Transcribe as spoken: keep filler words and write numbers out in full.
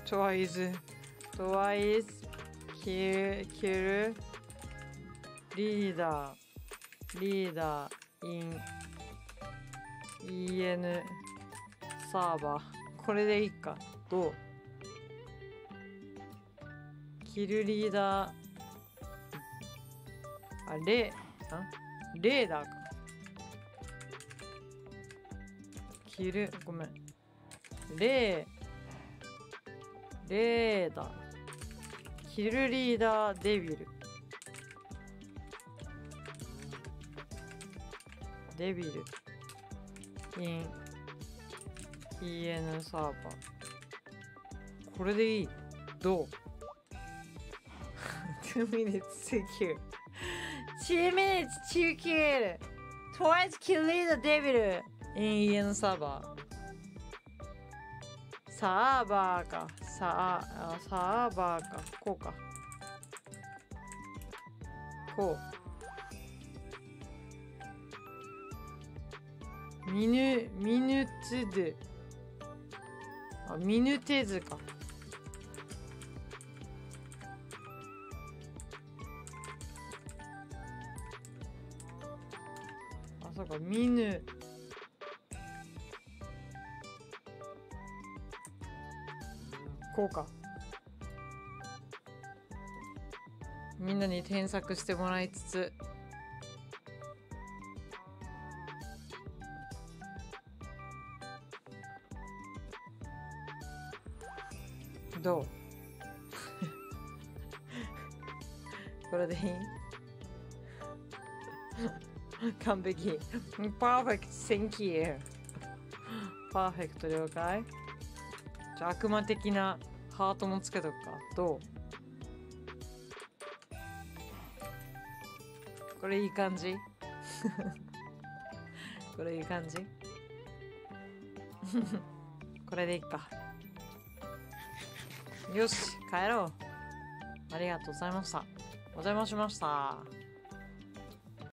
トワイズトワイズキルキルリーダーリーダーイン イーエヌ サーバー。これでいいか。どう？キルリーダーあレーレーダーか。キルごめんレーレーダーキルリーダーデビルデビルイン イーエヌ サーバー。これでいい。どう？ two minutes to kill two minutes to kill twice kill the devil in イーエヌ サーバー。サーバーか。サー、あ、サーバーか。こうか。こう。ミヌ、ミヌツド。あ、ミヌテズか。あ、そうか、ミヌ。こうか。みんなに添削してもらいつつ。どう？これでいい？完璧。パーフェクト、Thank you。パーフェクト了解。じゃあ悪魔的なハートもつけとくか。どう？これいい感じ？これいい感じ？これでいいか。よし、帰ろう。ありがとうございました。お邪魔しました。